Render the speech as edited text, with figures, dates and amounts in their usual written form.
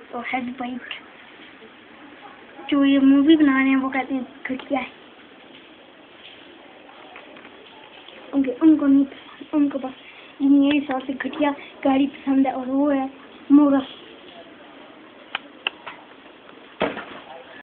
तो head bite जो ये मूवी बना रहे हैं वो कहते हैं घटिया है। उनको नहीं पसंद, उनको बस मेरे हिसाब से घटिया गाड़ी पसंद है और वो है मोरस।